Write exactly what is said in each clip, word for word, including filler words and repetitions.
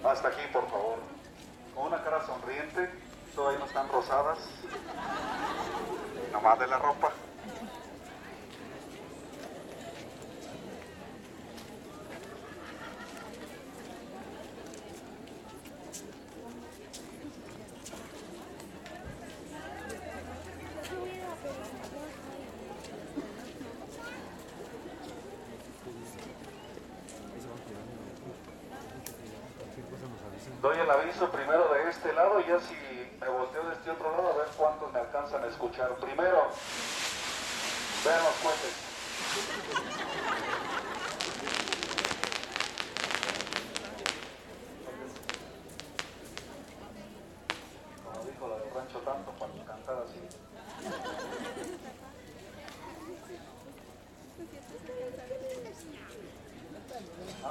Hasta aquí, por favor. Con una cara sonriente, todavía no están rosadas. Nomás de la ropa. Doy el aviso primero de este lado y ya si me volteo de este otro lado a ver cuántos me alcanzan a escuchar. Primero, vean los cohetes. Como dijo la del rancho tanto para cantar así. Ah,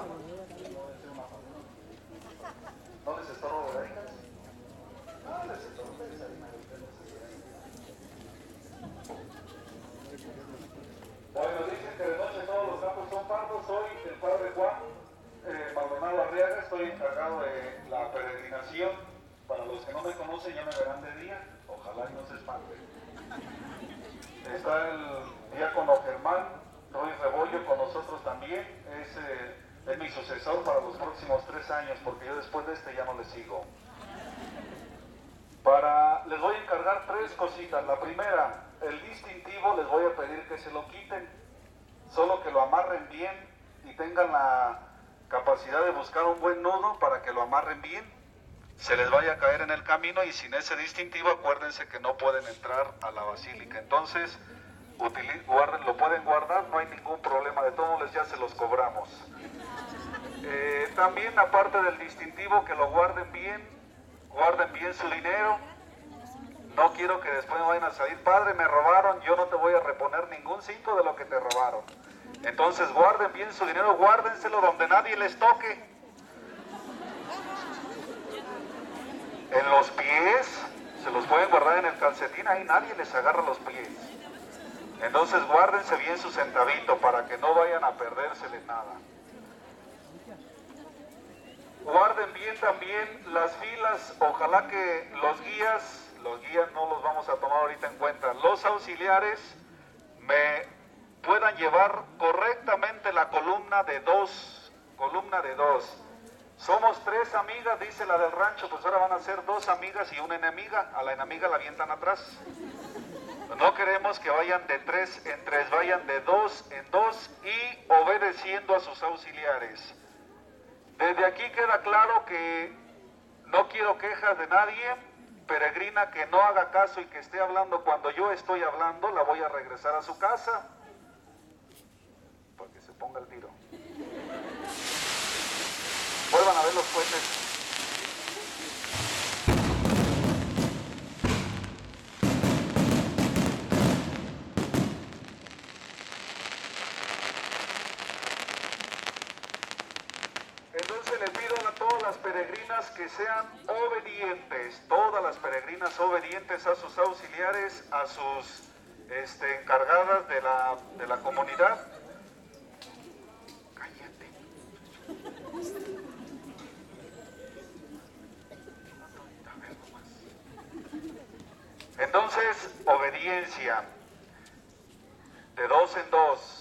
¿no les estorbo de harinas? Ah, les estorbo de harinas. Bueno, dicen que de noche todos los campos son pardos. Soy el padre Juan eh, Maldonado Arriaga, estoy encargado de la peregrinación. Para los que no me conocen ya me verán de día, ojalá y no se espanten. Está el diácono Germán Ruiz Rebollo con nosotros también, es, eh, es mi sucesor para los próximos tres años, porque yo después de este ya no le sigo. Para, les voy a encargar tres cositas. La primera, el distintivo les voy a pedir que se lo quiten, solo que lo amarren bien y tengan la capacidad de buscar un buen nudo para que lo amarren bien. Se les vaya a caer en el camino y sin ese distintivo acuérdense que no pueden entrar a la basílica. Entonces, guarden, lo pueden guardar, no hay ningún problema, de todos modos ya se los cobramos. Eh, también aparte del distintivo, que lo guarden bien, guarden bien su dinero. No quiero que después me vayan a salir, padre, me robaron, yo no te voy a reponer ningún cinco de lo que te robaron. Entonces guarden bien su dinero, guárdenselo donde nadie les toque. En los pies, se los pueden guardar en el calcetín, ahí nadie les agarra los pies. Entonces guárdense bien su centavito para que no vayan a perdérsele nada. Guarden bien también las filas, ojalá que los guías, los guías no los vamos a tomar ahorita en cuenta, los auxiliares me puedan llevar correctamente la columna de dos, columna de dos. Somos tres amigas, dice la del rancho, pues ahora van a ser dos amigas y una enemiga, a la enemiga la avientan atrás. No queremos que vayan de tres en tres, vayan de dos en dos y obedeciendo a sus auxiliares. Desde aquí queda claro que no quiero quejas de nadie. Peregrina que no haga caso y que esté hablando cuando yo estoy hablando, la voy a regresar a su casa para que se ponga el tiro. Vuelvan a ver los cohetes. Entonces le pido a todas las peregrinas que sean obedientes, todas las peregrinas obedientes a sus auxiliares, a sus este, encargadas de la, de la comunidad. Cállate. Entonces, obediencia, de dos en dos.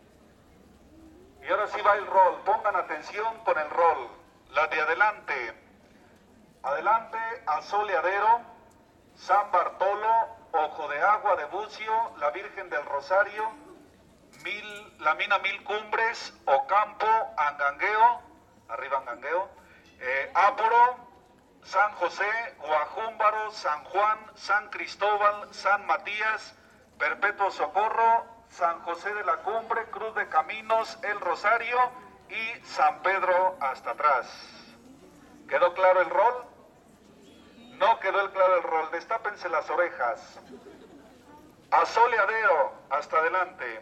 Y ahora sí va el rol, pongan atención con el rol. La de adelante, adelante, Asoleadero, San Bartolo, Ojo de Agua de Bucio, la Virgen del Rosario, Mil, la Mina Mil Cumbres, Ocampo, Angangueo, arriba Angangueo, eh, Áporo, San José, Guajúmbaro, San Juan, San Cristóbal, San Matías, Perpetuo Socorro, San José de la Cumbre, Cruz de Caminos, El Rosario y San Pedro hasta atrás. ¿Quedó claro el rol? No quedó el claro el rol. Destápense las orejas. Asoleadero, hasta adelante.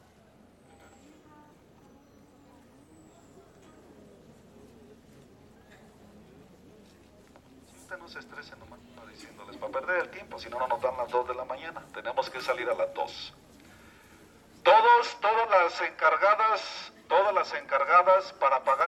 No se estresen nomás diciéndoles para perder el tiempo, si no, no nos dan las dos de la mañana. Tenemos que salir a las dos. Todos, todas las encargadas, todas las encargadas para pagar